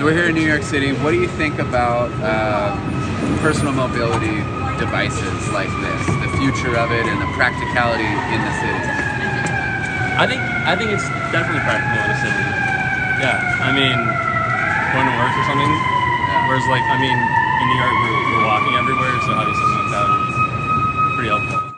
So we're here in New York City. What do you think about personal mobility devices like this, the future of it and the practicality in the city? I think it's definitely practical in the city. Yeah, I mean, going to work or something. Yeah. Whereas, like, I mean, in New York we're walking everywhere, so having something like that is pretty helpful.